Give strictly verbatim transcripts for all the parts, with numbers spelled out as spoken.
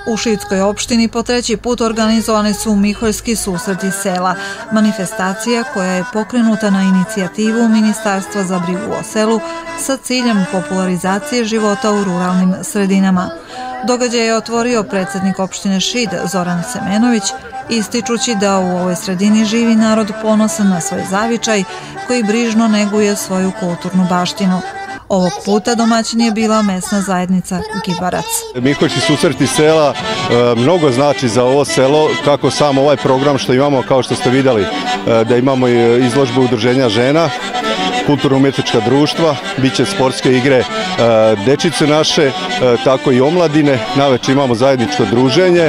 U Šidskoj opštini po treći put organizovani su Miholjski susreti sela, manifestacija koja je pokrenuta na inicijativu Ministarstva za brigu o selu sa ciljem popularizacije života u ruralnim sredinama. Događaj je otvorio predsjednik opštine Šid Zoran Semenović, ističući da u ovoj sredini živi narod ponosan na svoj zavičaj koji brižno neguje svoju kulturnu baštinu. Ovog puta domaćin je bila mesna zajednica Gibarac. Miholjski susreti sela mnogo znači za ovo selo, kako sam ovaj program što imamo, kao što ste vidjeli, da imamo izložbu udruženja žena, kulturno-umjetnička društva, bit će sportske igre dečice naše, tako i omladine, navečer imamo zajedničko druženje,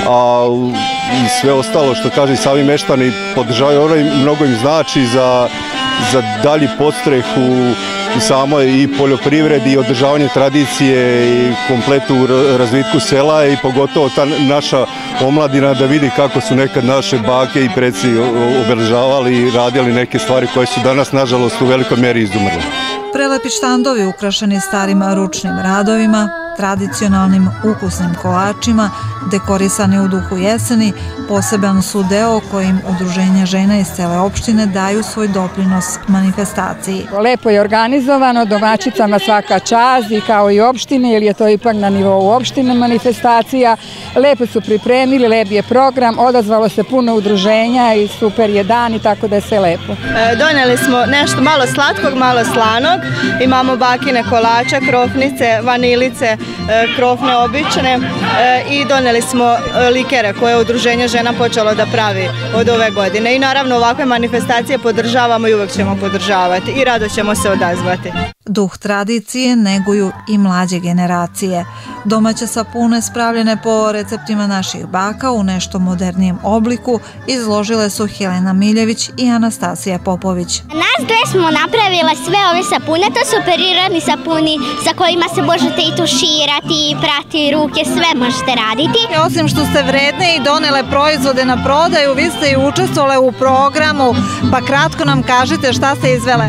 a i sve ostalo što kaže i sami meštani podržavaju ovo i mnogo im znači za, za dalji podstreh u i samoj i poljoprivredi i održavanje tradicije i kompletu razvitku sela i pogotovo ta naša omladina da vidi kako su nekad naše bake i preci obeležavali i radili neke stvari koje su danas nažalost u velikoj meri izumrle. Prelepi štandovi ukrašeni starim ručnim radovima, tradicionalnim ukusnim kolačima, dekorisani u duhu jeseni, poseban su deo kojim udruženja žena iz cele opštine daju svoj doprinos manifestaciji. Lepo je organizovano, domaćicama svaka čast i kao i opštine, jer je to ipak na nivou opštine manifestacija. Lepo su pripremili, lep je program, odazvalo se puno udruženja i super je dan i tako da je sve lepo. E, doneli smo nešto malo slatkog, malo slanog. Imamo bakine kolača, krofnice, vanilice, e, krofne obične e, i doneli smo likere koje je udruženje žena počelo da pravi od ove godine. I naravno ovakve manifestacije podržavamo i uvek ćemo podržavati i rado ćemo se odazvati. Duh tradicije neguju i mlađe generacije. Domaće sapune spravljene po receptima naših baka u nešto modernijem obliku izložile su Helena Miljević i Anastasija Popović. Nas dve smo napravile sve ove sapune, to su prirodni sapuni sa kojima se možete i tuširati, i prati ruke, sve možete raditi. Osim što ste vredne i donele proizvode na prodaju, vi ste i učestvovale u programu, pa kratko nam kažite šta ste izvele.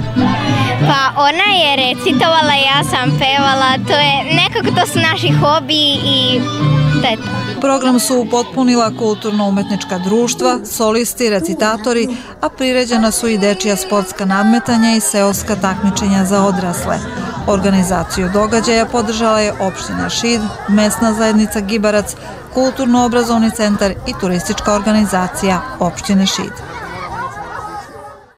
Pa ona je recitovala, ja sam pevala, to je nekako to su naši hobi i to je to. Program su upotpunila kulturno-umetnička društva, solisti, recitatori, a priređena su i dečija sportska nadmetanja i seoska takmičenja za odrasle. Organizaciju događaja podržala je opština Šid, mesna zajednica Gibarac, kulturno-obrazovni centar i turistička organizacija opštine Šid.